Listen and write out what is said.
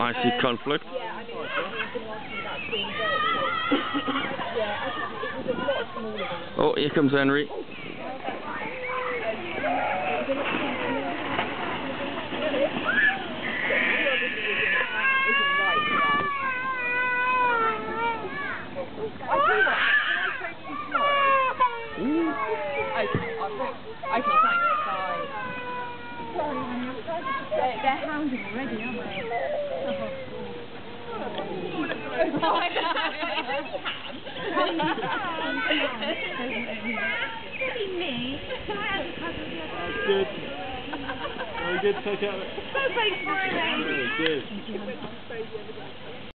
I see conflict. Yeah, I mean, we've been asking about being built. Yeah, I think it was a lot smaller than Oh, here comes Henry. Okay, thanks. Bye. Sorry, honey. They're hounding already, aren't they? Good. Very good. Take out. Thanks, Friday. Very good.